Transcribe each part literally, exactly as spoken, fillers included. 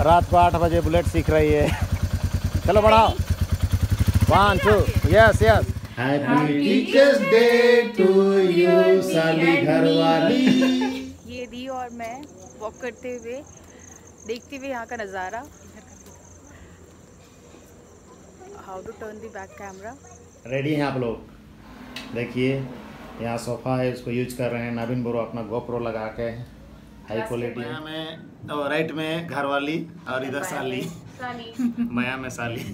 रात को आठ बजे बुलेट सीख रही है। चलो बढ़ाओ, one two, yes yes. Happy teachers day to you साली घरवाली। ये दी और मैं वॉक करते हुए देखते हुए यहाँ का नज़ारा। How to turn the back camera. Ready हैं आप लोग? देखिए यहाँ सोफा है, उसको यूज कर रहे हैं नवीन ब्रो अपना गोप्रो लगा के, हाई क्वालिटी में। तो राइट में घरवाली और इधर साली, माया में साली।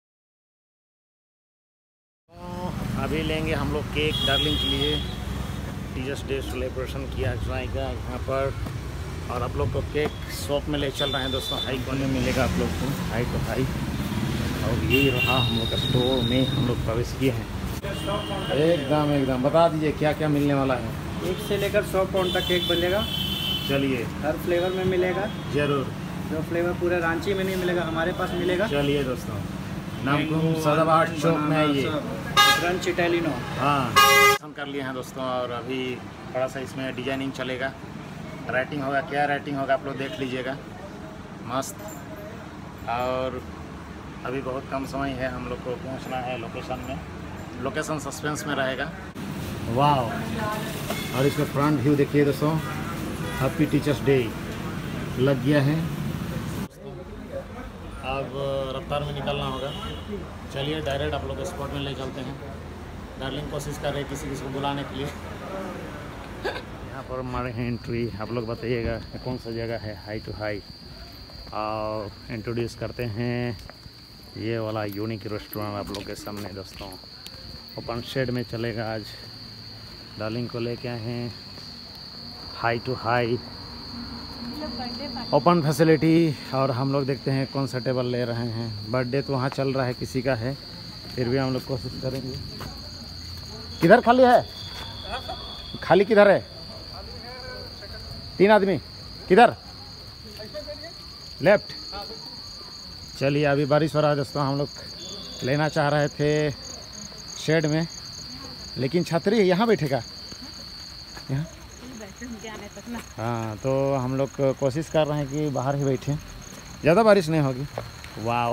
अभी लेंगे हम लोग केक डार्लिंग के लिए। टीचर्स डे सेलिब्रेशन किया जाएगा यहाँ पर, और आप लोग को केक शॉप में ले चल रहे हैं दोस्तों। हाई क्वालिटी मिलेगा आप लोग को, हाई तो हाई। और ये रहा हम लोग का स्टोर में हम लोग प्रवेश किए हैं। एकदम एकदम बता दीजिए क्या क्या मिलने वाला है। एक से लेकर सौ पाउंड तक केक बनेगा। चलिए, हर फ्लेवर में मिलेगा। जरूर, जो फ्लेवर पूरे रांची में नहीं मिलेगा हमारे पास मिलेगा। चलिए दोस्तों, नामकुम सदाबहार चौक में है ये क्रंच इटैलिनो। हाँ, पसंद कर लिए हैं दोस्तों। और अभी थोड़ा सा इसमें डिजाइनिंग चलेगा, राइटिंग होगा। क्या राइटिंग होगा आप लोग देख लीजिएगा, मस्त। और अभी बहुत कम समय है, हम लोग को पहुंचना है लोकेशन में। लोकेशन सस्पेंस में रहेगा। वाह, और इसका फ्रंट व्यू देखिए दोस्तों। हैप्पी टीचर्स डे लग गया है। अब रफ्तार में निकलना होगा। चलिए डायरेक्ट आप लोग स्पॉट में ले चलते हैं। डार्लिंग कोशिश कर रहे हैं किसी किसी को बुलाने के लिए। यहाँ पर हमारे हैं एंट्री। आप लोग बताइएगा कौन सा जगह है हाई टू हाई। और इंट्रोड्यूस करते हैं ये वाला यूनिक रेस्टोरेंट आप लोग के सामने दोस्तों। ओपन शेड में चलेगा आज। डार्लिंग को लेके आए हैं high to high, open facility. और हम लोग देखते हैं कौन सा टेबल ले रहे हैं। बर्थडे तो वहाँ चल रहा है किसी का है, फिर भी हम लोग कोशिश करेंगे। किधर खाली है? खाली किधर है? तीन आदमी किधर? लेफ्ट। चलिए, अभी बारिश हो रहा है दोस्तों। हम लोग लेना चाह रहे थे शेड में, लेकिन छतरी यहाँ बैठेगा यहाँ। हाँ, तो हम लोग कोशिश कर रहे हैं कि बाहर ही बैठें, ज़्यादा बारिश नहीं होगी। वाह।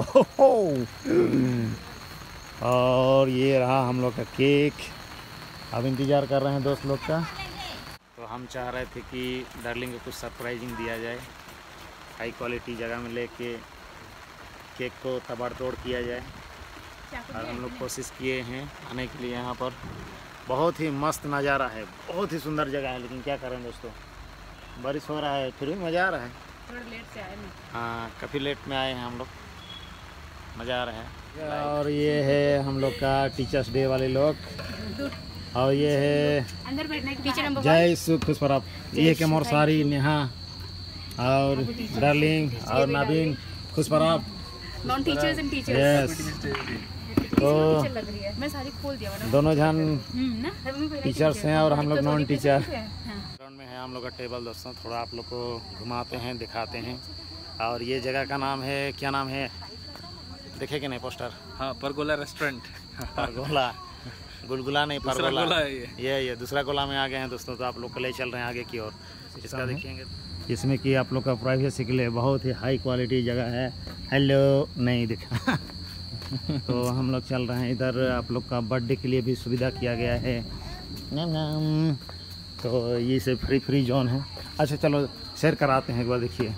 और ये रहा हम लोग का केक। अब इंतज़ार कर रहे हैं दोस्त लोग का। तो हम चाह रहे थे कि डार्लिंग को कुछ सरप्राइजिंग दिया जाए, हाई क्वालिटी जगह में लेके केक को तबाड़-तोड़ किया जाए। और हम लोग कोशिश किए हैं आने के लिए। यहाँ पर बहुत ही मस्त नज़ारा है, बहुत ही सुंदर जगह है। लेकिन क्या करें दोस्तों, बारिश हो रहा है, फिर भी मज़ा आ रहा है। थोड़ा लेट से आए ना। हाँ, काफ़ी लेट में आए हैं हम लोग, मज़ा आ रहा है। और ये है हम लोग का टीचर्स डे वाले लोग। और ये है अंदर बैठने के टीचर नंबर जय सुख खुश पर। ये के मोर सारी नेहा और डार्लिंग और नवीन खुश पर आप non teachers and teachers. Yes, तो मैं सारी खोल दिया वरना दोनों जन ना टीचर्स हैं और हम लोग नॉन टीचर। ग्राउंड में है हम लोग का टेबल दोस्तों। थोड़ा आप लोग को घुमाते हैं, दिखाते हैं। और ये जगह का नाम है, क्या नाम है देखे कि नहीं पोस्टर? हाँ, परगोला रेस्टोरेंट। परगोला, गुलगुला नहीं, परगोला है ये। ये ये दूसरा गोला में आ गए हैं दोस्तों। तो आप लोग को ले चल रहे हैं आगे की ओर। इसका देखेंगे इसमें कि आप लोग का प्राइवेसी के लिए बहुत ही हाई क्वालिटी जगह है। हेलो नहीं दिखा। तो हम लोग चल रहे हैं इधर। आप लोग का बर्थडे के लिए भी सुविधा किया गया है। नम नम। तो ये से फ्री फ्री जोन है। अच्छा चलो शेयर कराते हैं एक बार, देखिए।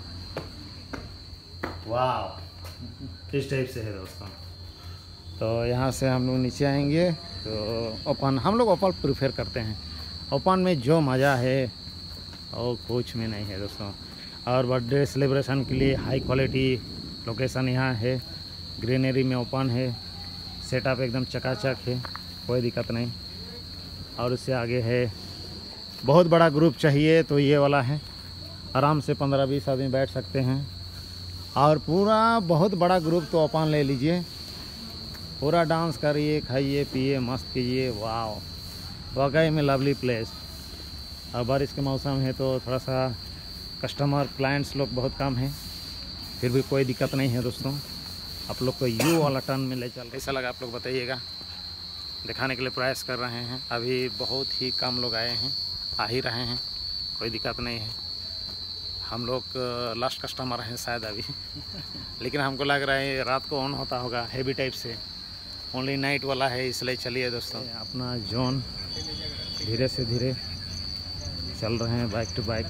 वाह, किस टाइप से है दोस्तों। तो यहाँ से हम लोग नीचे आएंगे तो ओपन, हम लोग ओपन प्रेफर करते हैं। ओपन में जो मज़ा है और कुछ में नहीं है दोस्तों। और बर्थडे सेलिब्रेशन के लिए हाई क्वालिटी लोकेशन यहाँ है। ग्रीनरी में ओपन है, सेटअप एकदम चकाचक है, कोई दिक्कत नहीं। और उससे आगे है, बहुत बड़ा ग्रुप चाहिए तो ये वाला है, आराम से पंद्रह बीस आदमी बैठ सकते हैं। और पूरा बहुत बड़ा ग्रुप तो ओपन ले लीजिए, पूरा डांस करिए, खाइए पिए, मस्त कीजिए। वाह, वाकई में लवली प्लेस। और बारिश के मौसम है तो थोड़ा सा कस्टमर क्लाइंट्स लोग बहुत कम हैं, फिर भी कोई दिक्कत नहीं है दोस्तों। आप लोग को यू वाला टर्न में ले चल। कैसा लगा आप लोग बताइएगा। दिखाने के लिए प्रयास कर रहे हैं। अभी बहुत ही कम लोग आए हैं, आ ही रहे हैं, कोई दिक्कत नहीं है। हम लोग लास्ट कस्टमर हैं शायद अभी लेकिन हमको लग रहा है रात को ऑन होता होगा हेवी टाइप से, ओनली नाइट वाला है इसलिए। चलिए दोस्तों, अपना जोन धीरे से धीरे चल रहे हैं बाइक टू बाइक।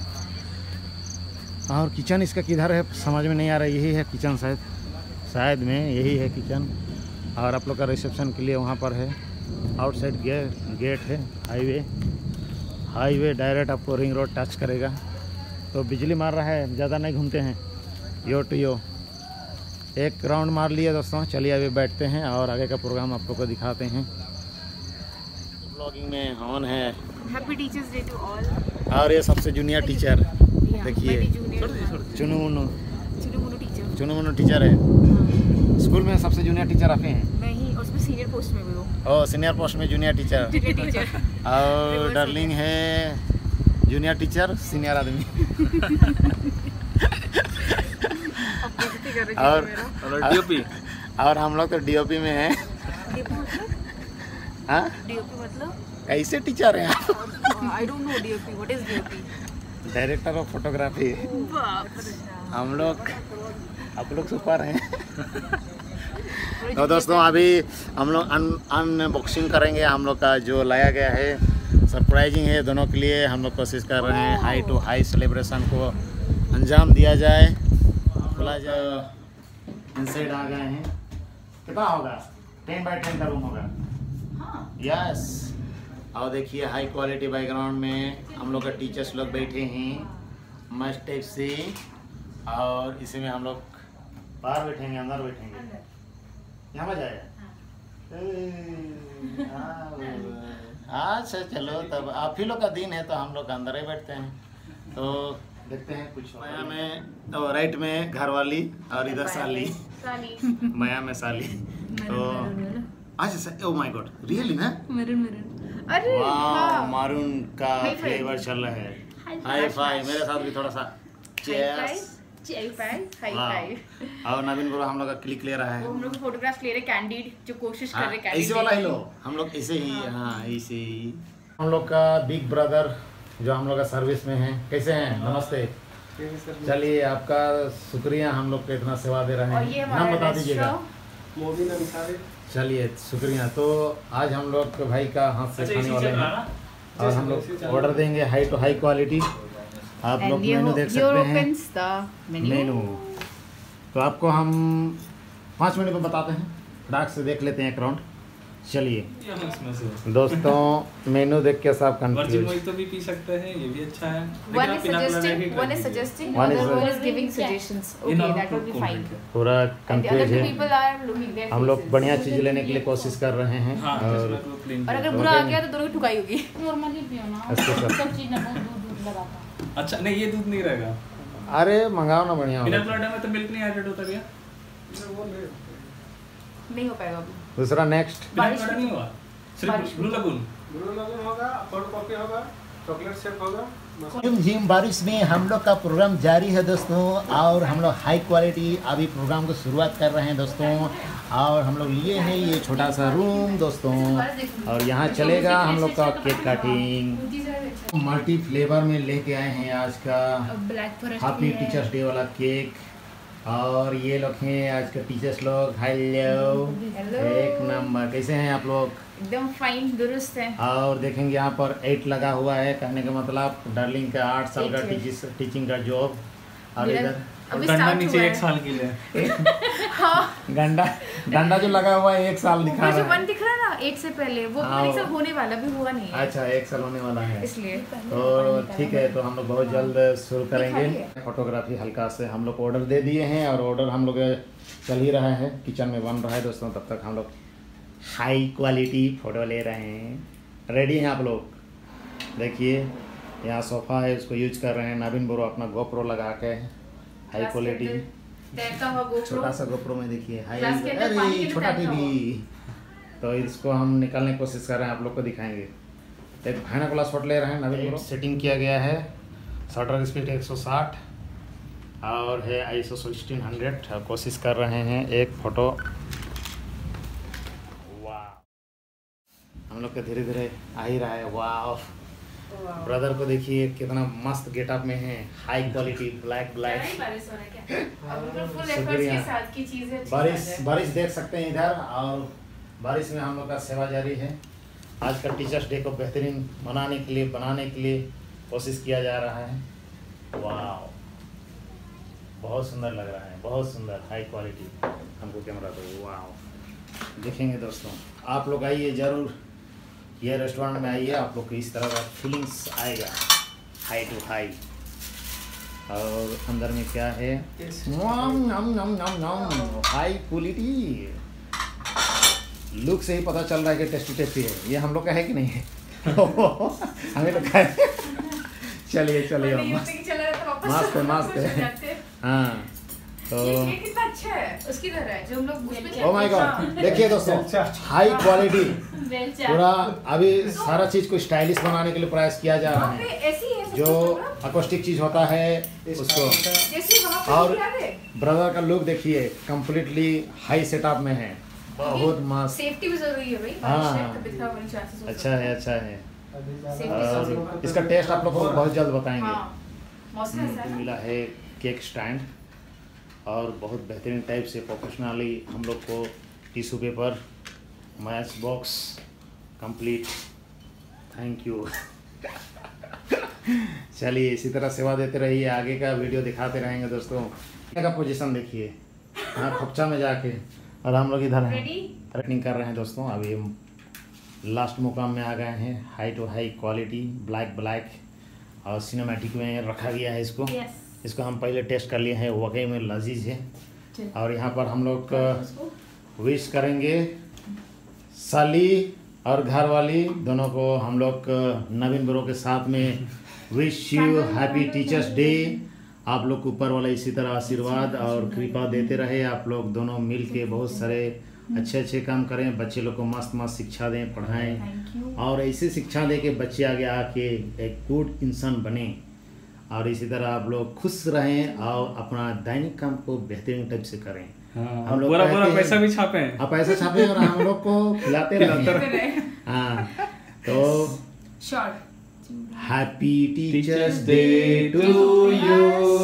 और किचन इसका किधर है समझ में नहीं आ रहा। यही है किचन, शायद शायद में यही है किचन। और आप लोग का रिसेप्शन के लिए वहाँ पर है। आउटसाइड गे, गेट है। हाईवे हाईवे डायरेक्ट आपको रिंग रोड टच करेगा। तो बिजली मार रहा है, ज़्यादा नहीं घूमते हैं, यो टू यो एक राउंड मार लिया दोस्तों। चलिए अभी बैठते हैं और आगे का प्रोग्राम आप लोग को दिखाते हैं। ब्लॉगिंग में ऑन है। Happy teachers day to all. और ये सबसे जूनियर टीचर देखिए, चुनू मुनू चुनू मुनू टीचर चुनू मुनू टीचर है। स्कूल में सबसे जूनियर टीचर आप ही हैं? नहीं, उसमें सीनियर पोस्ट में भी हो। ओ सीनियर पोस्ट में जूनियर टीचर टीचर और डार्लिंग है जूनियर टीचर सीनियर आदमी और डीओपी और हम लोग तो डीओपी में हैं। हाँ, डीओपी मतलब कैसे टीचर हैं आप? I don't know DOP, what is DOP? Director of photography. हम लोग आप लोग सुपर हैं। तो दोस्तों अभी हम लोग अनबॉक्सिंग करेंगे हम लोग का जो लाया गया है। सरप्राइजिंग है दोनों के लिए। हम लोग कोशिश कर रहे हैं हाई टू हाई सेलिब्रेशन को अंजाम दिया जाए। खुला जो इनसाइड आ गए हैं। कितना होगा? टेन बाई टेन का रूम होगा। यस। और देखिए हाई क्वालिटी बैकग्राउंड में हम लोग का टीचर्स लोग बैठे हैं मस्त टाइप से। और इसी में हम लोग बाहर बैठेंगे, अंदर बैठेंगे। यहाँ मजा आएगा। अच्छा चलो, तब आप ही लोग का दिन है तो हम लोग अंदर ही बैठते हैं। तो देखते हैं कुछ। माया में तो राइट में घरवाली और इधर साली, माया में साली। तो अच्छा, ओ माय गॉड, रियली ना? Maroon maroon. अरे वाह, मारून का फ्लेवर चल रहा है। हाई फाई मेरे साथ भी थोड़ा सा। Cheers. High five, high five. और नवीन बोलो हम लोग का क्लिक ले रहा है। वो हम लोग फोटोग्राफ ले रहे कैंडिड, जो कोशिश कर रहे हाँ, कैंडिड ऐसे वाला ही लो। हम लोग ऐसे ही, हाँ ऐसे ही। हम लोग का बिग ब्रदर जो हम लोग का सर्विस में है। कैसे हैं? नमस्ते। चलिए आपका शुक्रिया, हम लोग को इतना सेवा दे रहे हैं। नाम बता दीजिएगा। चलिए शुक्रिया। तो आज हम लोग भाई का हाथ से खाने वाले हैं और हम लोग ऑर्डर देंगे हाई टू हाई क्वालिटी। आप लोग मेनू देख सकते हैं। मेनू तो आपको हम पाँच मिनट में बताते हैं। डाक से देख लेते हैं एक राउंड। चलिए दोस्तों, मेनू देख के सब कंफ्यूज। तो भी पी सकते हैं, ये भी अच्छा है। One is suggesting, one is suggesting, One is- other one is giving suggestions. Okay, that will be fine. पूरा And the confuse other two है। people are looking their हम लोग faces. बढ़िया चीज़ लेने के लिए कोशिश कर रहे हैं। हाँ, और और अगर बुरा आ गया तो दोनों की ठुकाई होगी। नॉर्मली पियो ना, इसके साथ- सब चीज ना बहुत दूध दूध लगाता। अच्छा नहीं, ये दूध नहीं रहेगा। अरे मंगाओ ना बढ़िया बिना होगा। प्लाटा में तो मिल्क नहीं ऐड होता क्या? नहीं हो पाएगा अभी। दूसरा नेक्स्ट। बिना बारिश प्लाटा नहीं हुआ, बारिश सिर्फ ब्लू लगून। ब्लू लगन होगा, कोल्ड कॉफी होगा, चॉकलेट शेक होगा। झिम झिम बारिश में हम लोग का प्रोग्राम जारी है दोस्तों। और हम लोग हाई क्वालिटी अभी प्रोग्राम को शुरुआत कर रहे हैं दोस्तों। और हम लोग लिए हैं ये छोटा सा रूम दोस्तों। और यहाँ चलेगा हम लोग का केक कटिंग। मल्टी फ्लेवर में लेके आए हैं आज का black forest happy teachers day वाला केक। और ये लोग हैं आज के टीचर्स लोग। हेलो, एक नंबर। कैसे हैं आप लोग? एकदम फाइन, दुरुस्त है। और देखेंगे यहाँ पर एट लगा हुआ है, कहने का मतलब डार्लिंग का आठ साल का टीचिंग टीचिंग का जॉब। और मेरा इधर अभी डंडा स्टार्ट नीचे हुआ एक है। साल के लिए। हाँ, डंडा डंडा जो लगा हुआ है एक साल दिखा ऊपर जो रहा है। वन दिख रहा है ना, एक से पहले वो हाँ, एक साल होने वाला भी हुआ नहीं है, अच्छा, एक साल होने वाला है इसलिए। तो ठीक है। तो हम लोग बहुत जल्द शुरू करेंगे फोटोग्राफी। हल्का से हम लोग ऑर्डर दे दिए हैं और ऑर्डर हम लोग चल ही रहा है, किचन में बन रहा है दोस्तों। तब तक हम लोग हाई क्वालिटी फ़ोटो ले रहे हैं। रेडी हैं आप लोग? देखिए यहाँ सोफ़ा है, उसको यूज कर रहे हैं। नवीन बोरो अपना गोप्रो लगा के हाई क्वालिटी तैरता हुआ GoPro। छोटा सा गोप्रो में देखिए हाई। ग्लास के अंदर पानी के अरे अंदर छोटा तैरता टीवी। तो इसको हम निकालने की कोशिश कर रहे हैं, आप लोग को दिखाएंगे। एक भयानक वाला शॉट ले रहे हैं नवीन बोरो। सेटिंग किया गया है, शटर स्पीड एक सौ साठ और है I S O sixteen hundred. कोशिश कर रहे हैं एक फ़ोटो। वाह, हम लोग का धीरे धीरे आ ही रहा है। वाह, ब्रदर को देखिए कितना मस्त गेटअप में है, हाई क्वालिटी ब्लैक ब्लैक। बारिश हो रहा है क्या? अब बिल्कुल फुल एफर्ट्स शुक्रिया। के साथ की चीजें अच्छी बारिश बात है। बारिश देख सकते हैं इधर, और बारिश में हम लोग का सेवा जारी है। आज का टीचर्स डे को बेहतरीन मनाने के लिए बनाने के लिए कोशिश किया जा रहा है। वाह, बहुत सुंदर लग रहा है, बहुत सुंदर हाई क्वालिटी। हमको कैमरा दो। वाह, देखेंगे दोस्तों, आप लोग आइए ज़रूर, ये रेस्टोरेंट में आइए, आप लोग को इस तरह का फीलिंग्स आएगा, हाई टू हाई। और अंदर में क्या है, नम नम नम नम नम, हाई क्वालिटी। लुक से ही पता चल रहा है कि टेस्टी टेस्टी है। ये हम लोग का है कि नहीं है? हमें तो खाए। चलिए चलिए, नहीं, मस्त होते कि चला जाता वापस मस्त है, मस्त वापस हो है। जाते हैं। हाँ तो ये ये कितना अच्छा है, उसकी तरह है जो हम लोग उसमें ओ माय गॉड, देखिए दोस्तों, हाई क्वालिटी बेलचा पूरा। अभी सारा चीज को स्टाइलिश बनाने के लिए प्रयास किया जा रहा वहाँ पे है। ऐसी है सब जो कुछ ना। अकोस्टिक चीज होता है उसको, जैसे वहाँ पे और याद है ब्रदर का लुक देखिए, कंप्लीटली हाई सेटअप में है, बहुत मस्त। सेफ्टी भी जरूरी है भाई, हाँ। बारिश है, तबीयत खराब होने के chances हो अच्छा है, अच्छा है। Safety और जरूरी। इसका टेस्ट आप लोग को बहुत जल्द बताएंगे। हाँ, मौसम ऐसा हमको है मिला है केक स्टैंड, और बहुत बेहतरीन टाइप से प्रोफेशनली हम लोग को tissue paper, match box complete. Thank you. चलिए इसी तरह सेवा देते रहिए, आगे का वीडियो दिखाते रहेंगे दोस्तों। का पोजीशन देखिए, हाँ खपचा में जाके, और हम लोग इधर हैं Ready? रनिंग कर रहे हैं दोस्तों। अभी हम लास्ट मुकाम में आ गए हैं, high to high quality black black, और सिनेमैटिक में रखा गया है इसको। Yes. इसको हम पहले टेस्ट कर लिए हैं, वाकई में लजीज है। और यहाँ पर हम लोग विश करेंगे साली और घर वाली दोनों को, हम लोग नवीन ब्रो के साथ में wish you happy teachers day. आप लोग को ऊपर वाला इसी तरह आशीर्वाद और कृपा देते रहे, आप लोग दोनों मिल के बहुत सारे अच्छे अच्छे काम करें, बच्चे लोग को मस्त मस्त शिक्षा दें, पढ़ाएं, और ऐसी शिक्षा दे के बच्चे आगे आके एक गुड इंसान बने, और इसी तरह आप लोग खुश रहें और अपना दैनिक काम को बेहतरीन टाइप से करें। हाँ, हम लोग पूरा कहते पूरा हैं- पैसा भी छापे हैं। आप पैसा छापे और हम लोग को खिलाते रहें। हाँ तो short happy teachers day to you,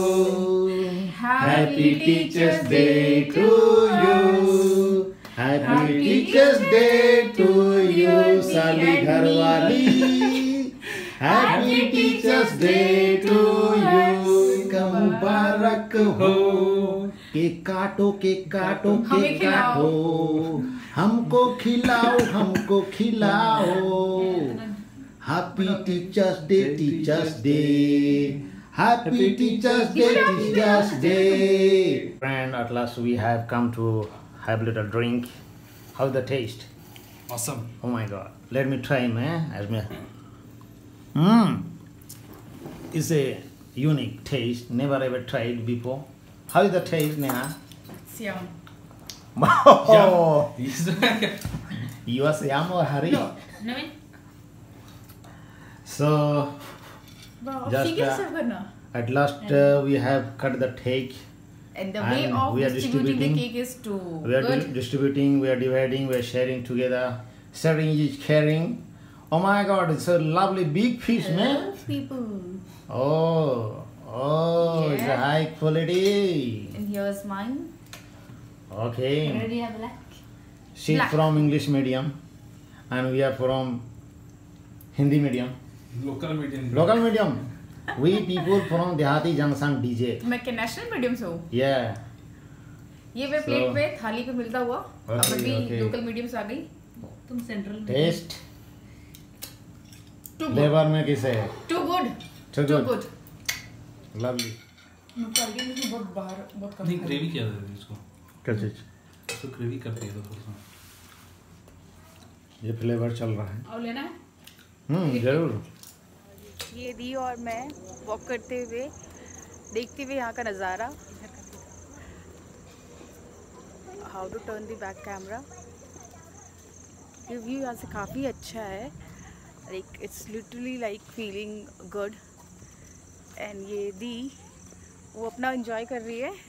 happy teachers day to you, happy teachers day to you साली घर वाली, happy teachers day to you, मुबारक हो। केक काटो केक काटो हमें केक खिलाओ। काटो, हमको खिलाओ हमको खिलाओ। Happy teachers day teachers day, happy teachers day teachers day. Friend, at last we have come to have a little drink. How's the taste? Awesome. Oh my god. Let me try, man. As me. Hmm. It's a unique taste. Never ever tried before. How is the taste, Neha? Siam. Oh, Yeah. you are Siam or Hari? No, Naveen So, Just, ठीक है uh, सब करना at last uh, we have cut the cake. and the way and of we are distributing the distributing- cake is to We are good di- distributing, we are dividing, we are sharing together. Sharing is caring. Oh my god, it's a lovely big fish, man. love people Oh, oh, it's a Yeah. high quality. and here's mine. Okay. Ready है black She's Black. from English medium, and we are from Hindi medium. Local medium. Local medium. We people from Dehati Junction D J. मैं के national medium से हूँ Yeah. ये वे So- plate पे थाली पे मिलता हुआ अब Okay, अभी okay. लोकल मीडियम से आ गई तुम सेंट्रल में Taste. टू Flavor में किसे है? Too good Too too good. Good Lovely. बहुत बाहर बहुत कम नहीं खाई। ग्रेवी क्या देते इसको? क्या चीज? इसको ग्रेवी करते हैं तो थोड़ा सा। ये फ्लेवर चल रहा है। और लेना है हम्म जरूर। ये दी और मैं वॉक करते हुए देखते हुए यहाँ का नज़ारा। How to turn the back camera. ये व्यू यहाँ से काफ़ी अच्छा है, like it's literally like feeling good. And ये दी वो अपना एंजॉय कर रही है।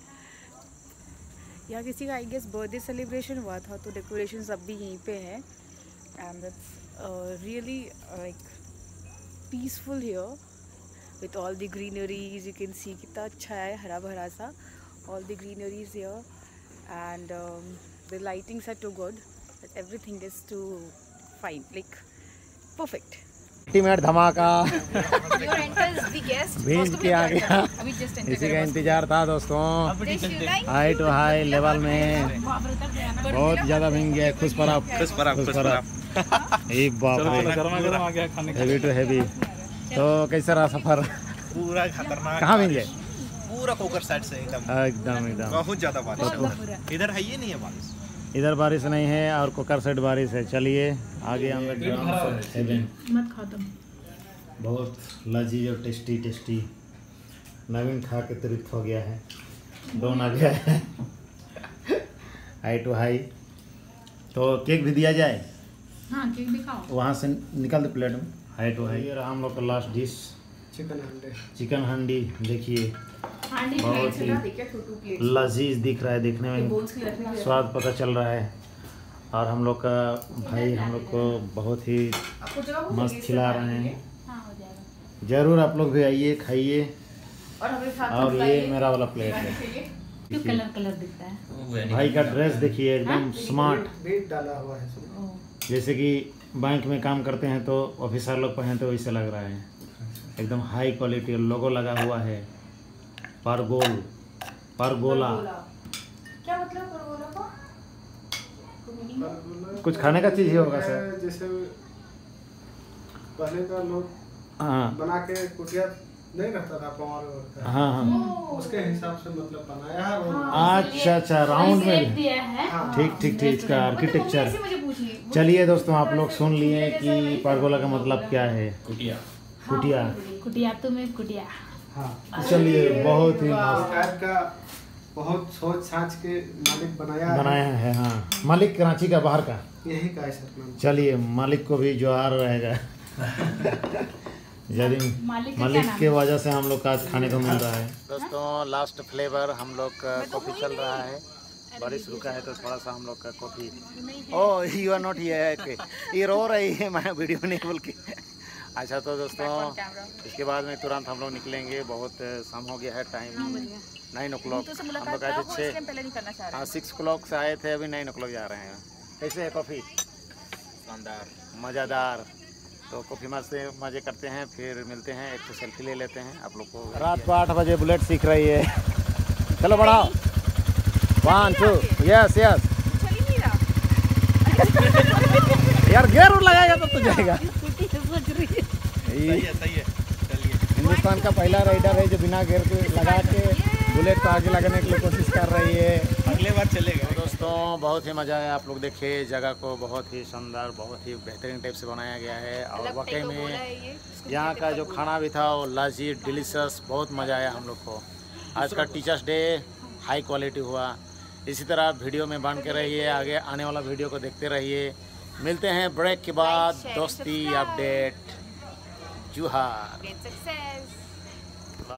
यहाँ किसी का आई गेस बर्थडे सेलिब्रेशन हुआ था तो डेकोरेशन सब भी यहीं पे है। And that's really like peaceful here with all the greeneries. You can see कितना अच्छा है, हरा भरा सा. All the greeneries here, and um, the lightings are too good. Everything is too fine, like perfect. Ultimate धमाका Your enters the guest. भीज के आ गया. अभी just enter इसी का इंतजार था दोस्तों. हाई टू हाई लेवल में बहुत ज्यादा भींग गया. खुश पर आप खुश पर आप खुश पर आप एक बाप रे, गर्मा गर्म आ गया खाने हेवी टू हेवी. तो कैसा रहा सफर? पूरा खतरनाक. कहाँ भींगे? पूरा कोकर साइड से एकदम एकदम एकदम बहुत ज्यादा बारिश. इधर है ये नहीं है बारिश. इधर बारिश नहीं है और कोकर साइड बारिश है. चलिए आगे हम लोग मत खा तुम. बहुत लजीज और टेस्टी टेस्टी. नवीन खा के तृप्त हो गया है. डोन आ गया है. High to hi. तो केक भी दिया जाए. हाँ केक भी खाओ. वहाँ से निकल दे प्लेट में. Hi to hi. ये रहा हम लोग का लास्ट डिश, चिकन हंडी. चिकन हंडी. देखिए हांडी बहुत ही लजीज दिख रहा है. देखने में स्वाद पता चल रहा है. और हम लोग का भाई हम लोग को बहुत ही मस्त खिला रहे हैं. हाँ हो जाएगा. जरूर आप लोग भी आइए खाइए. और हमें साथ और ये मेरा वाला प्लेट है. क्यों कलर कलर दिखता है. भाई का ड्रेस देखिए एकदम स्मार्ट. बीट डाला हुआ है इसमें. जैसे कि बैंक में काम करते हैं तो ऑफिसर लोग पहनते वैसे लग रहा है. एकदम हाई क्वालिटी लोगो लगा हुआ है. परगोल परगोला. क्या मतलब परगोला का? परगोला कुछ खाने का चीज ही होगा है, सर. जैसे पहले का लोग हाँ बना के कुटिया नहीं रहता था पावर का. हाँ हाँ. उसके हिसाब से मतलब बनाया है. और अच्छा अच्छा राउंड में. दिया है. ठीक ठीक ठीक. इसका आर्किटेक्चर. मुझे पूछिए. चलिए दोस्तों आप लोग सुन लिए कि परगोला का मतलब क्या है. कुटिया. कुटिया. कुटिया तुम्हें कुटिया. हाँ चलिए बहुत ही इस मस्त टाइप का बहुत सोच साच के मालिक बनाया है. बनाया है. हाँ मालिक कराची का बाहर का. यही का है सपना. चलिए मालिक को भी जोहार रहेगा. यदि मालिक का क्या मालिक नाम के वजह से हम लोग का आज खाने को मिल रहा है. दोस्तों लास्ट फ्लेवर हम लोग का कॉफ़ी चल रहा है. बारिश रुका है तो थोड़ा सा हम लोग का coffee. Oh you are not here. ये रो रही है मैं वीडियो नहीं बोल के. अच्छा तो दोस्तों इसके बाद में तुरंत हम लोग निकलेंगे. बहुत शाम हो गया है. Time nine o'clock. हम लोग आए थे छः. हाँ सिक्स क्लॉक से आए थे. अभी नाइन ओ क्लॉक जा रहे हैं. कैसे है कॉफ़ी? शानदार मज़ेदार. तो कॉफ़ी मस्त मज़े करते हैं. फिर मिलते हैं. एक तो सेल्फी ले लेते हैं आप लोग को. रात को आठ बजे बुलेट सीख रही है. चलो बढ़ाओ. One two. Yes yes. यार गेयर लगाएगा तब तो जाएगा. सही है सही है. चलिए हिंदुस्तान का पहला राइडर है जो बिना गेयर के लगा के बुलेट को आगे लगाने के लिए कोशिश कर रही है. अगले बार चलेगा. तो दोस्तों बहुत ही मज़ा आया. आप लोग देखिए जगह को बहुत ही शानदार बहुत ही बेहतरीन टाइप से बनाया गया है. और वाकई में यहाँ का जो खाना भी था वो लजीज डिलीशियस. बहुत मज़ा आया हम लोग को. आज का टीचर्स डे हाई क्वालिटी हुआ. इसी तरह वीडियो में बन के रहिए. आगे आने वाला वीडियो को देखते रहिए. मिलते हैं ब्रेक के बाद. दोस्ती अपडेट. जुहार. Great success.